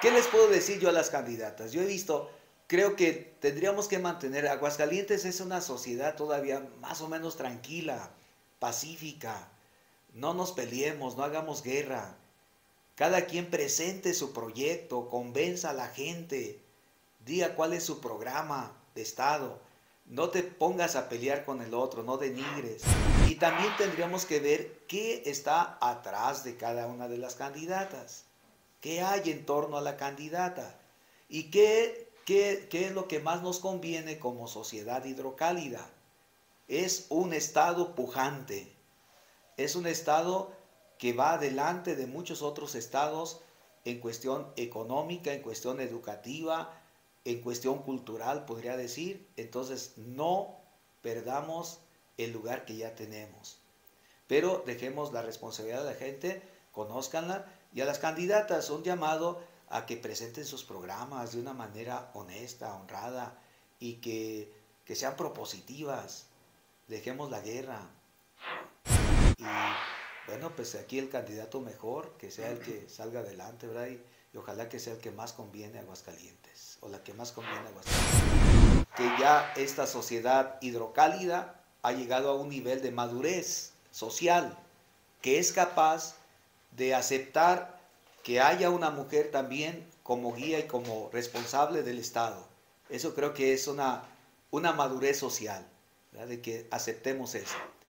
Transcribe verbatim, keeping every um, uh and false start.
¿Qué les puedo decir yo a las candidatas? Yo he visto, creo que tendríamos que mantener, Aguascalientes es una sociedad todavía más o menos tranquila, pacífica. No nos peleemos, no hagamos guerra. Cada quien presente su proyecto, convenza a la gente, diga cuál es su programa de Estado. No te pongas a pelear con el otro, no denigres. Y también tendríamos que ver qué está atrás de cada una de las candidatas. ¿Qué hay en torno a la candidata? ¿Y qué, qué, qué es lo que más nos conviene como sociedad hidrocálida? Es un Estado pujante, es un Estado que va adelante de muchos otros estados en cuestión económica, en cuestión educativa, en cuestión cultural, podría decir. Entonces, no perdamos el lugar que ya tenemos. Pero dejemos la responsabilidad de la gente, conózcanla, y a las candidatas un llamado a que presenten sus programas de una manera honesta, honrada, y que, que sean propositivas. Dejemos la guerra. Y bueno, pues aquí el candidato mejor, que sea el que salga adelante, ¿verdad? Y, y ojalá que sea el que más conviene a Aguascalientes, o la que más conviene a Aguascalientes. Que ya esta sociedad hidrocálida ha llegado a un nivel de madurez social, que es capaz de aceptar que haya una mujer también como guía y como responsable del Estado. Eso creo que es una, una madurez social, ¿verdad? De que aceptemos eso.